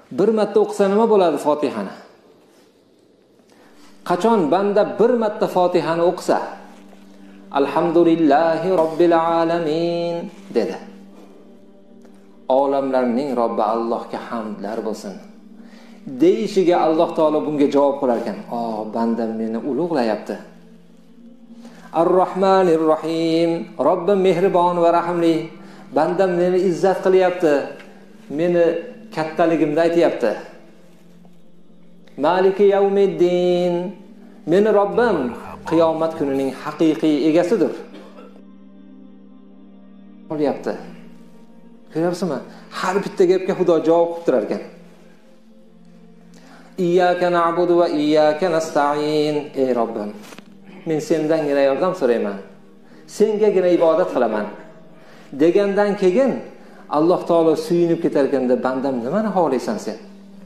Bir marta o'qisa nima bo'ladi Fatihani? Qachon banda bir marta Fatihani o'qisa, Alhamdulillahi robbil alamin dedi. Olamlarning Robbi Allohga hamdlar bo'lsin deyishiga Alloh taolo bunga javob qilar ekan. Bandam meni ulug'layapti. Ar-Rahmanir Rahim, Robbim mehribon va rahimli. Bandam meni izzat qilyapti. Meni kattaligimni aytayapti. Maliki yawmiddin, meni Robbim qiyomat kunining haqiqiy egasidir. Bo'lyapti. Ko'ryapsizmi? Har bitta gapga Xudo javob qilib turar ekan. İyyaka na'budu va iyyaka nasta'in. Ey Robbim, men sendangina yordam so'rayman. Sengagina ibodat qilaman. Degandan keyin Alloh taolo suyunib ketar ekanda, bandam nimani xohlaysan sen?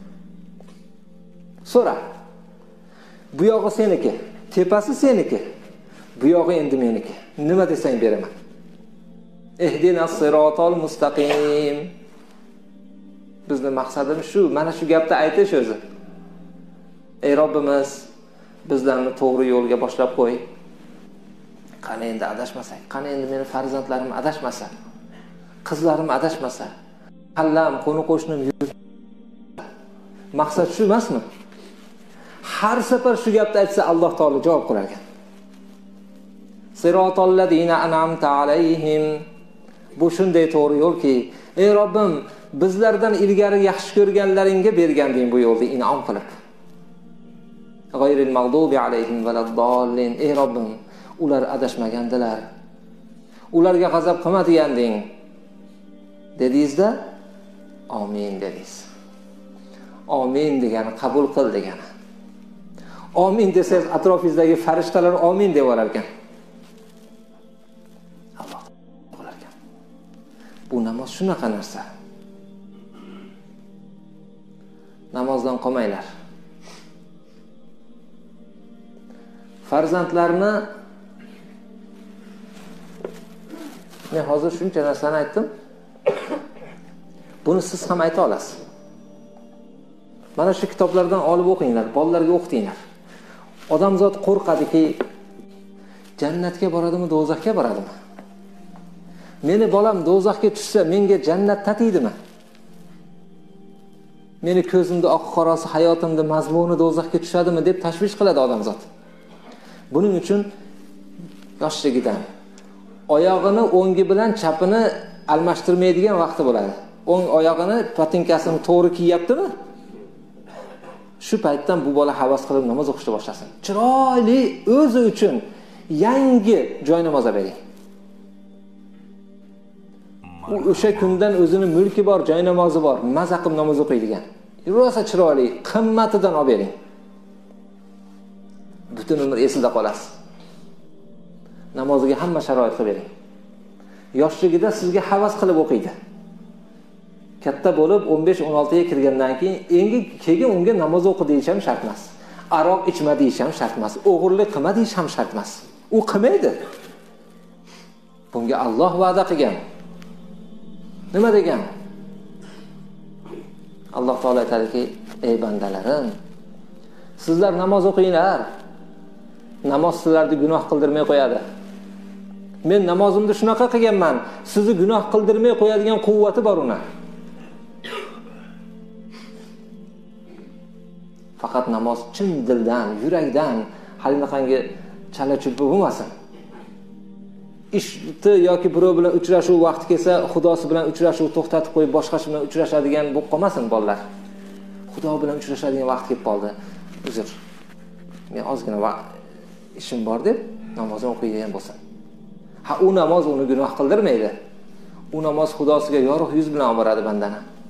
So'ra. Bu yog'i seniki, tepasi seniki. Bu yog'i endi meniki. Nima desang beraman. Ehdinas siratal mustaqim. Bizning maqsadimiz shu, mana shu gapni aytish o'zi. Ey Robbimiz, bizlarni to'g'ri yo'lga boshlab qo'y. Qani endi adashmasak, qani endi meni farzandlarim adashmasa, qizlarim adashmasa, qallam, qo'ni qo'shnim maqsad shu emasmi? Har safar shu gapni aytsa Alloh taolo javob qilar ekan. Siratal ladina an'amta alayhim. Bu shunday to'g'ri yo'lki, ey Robbim, bizlardan ilgari yaxshi ko'rganlaringga berganding bu yo'lni in'om qilib. G'ayril mag'dubi alayhim valaddallin. Ey Robbim, ular adashmagandilar. Ularga g'azab qilmadinganding. Dedingizda, amin dedingiz. Amin degani qabul qil degani. Amin desangiz atrofingizdagi farishtalar amin deb olar ekan. Alloh qo'lar ekan. Bu namoz shunaqa narsa. Namozdan qolmanglar. Farzandlarni men hozir shuncha narsani aytdim. Buni siz ham ayta olasiz. Mana shu kitoblardan olib o'qinglar, bolalarga o'qitinglar. Odamzod qo'rqadiki, jannatga boradimi, do'zaxga boradimi? Meni bolam do'zaxga tushsa, menga jannat tatiydimi? Meni ko'zimda oq qorasi hayotimda mazmuni do'zaxga tushadimi deb tashvish qiladi odamzod. Buning uchun yoshligidan oyog'ini o'ngi bilan chapini almashtirmaydigan vaqti bo'ladi. O'ng oyog'ini patinkasini to'g'ri kiyyaptimi? Shu paytdan bu bola havas qilib namoz o'qishni boshlasin. Chiroyli o'zi uchun yangi joy namoz bering. U o'sha kundan o'zini mulki bor, joy namozi bor, maza qilib namoz o'qiydigan. Rosa chiroyli, qimmatidan olib bering. Butun umr esida qolasiz. Namoziga hamma sharoit qilib bering. Yoshligida sizga havas qilib o'qiydi. Katta bo'lib 15-16 ga kirgandan keyin unga namoz o'qi deyish ham shart emas. Aroq ichma deyish ham shart emas. O'g'irlik qilma deyish ham shart emas. U qilmaydi. Bunga Alloh va'da qilgan. Nima degan? Alloh taolo aytadiki, ey bandalarim, sizlar namoz o'qinglar. Namoz sizlarni gunoh qildirmay qo'yadi. Men namozimni shunaqa qilganman, sizni gunoh qildirmay qo'yadigan quvvati bor uni. Faqat namoz chin dildan, yurakdan, halinaqangi chala-chulpa bo'lmasin. Ishni yoki birov bilan uchrashuv vaqti kelsa, Xudosi bilan uchrashuv to'xtatib qo'yib, boshqasi bilan uchrashadigan bo'lib qolmasin bolalar. Xudo bilan uchrashadigan vaqt kelib qoldi. Uzr. Men ozgina ishim bor deb namozini o'qiydigan bo'lsin. U namoz uni gunoh qildirmaydi. U namoz Xudosiga yorug' yuz bilan olib boradi bandani.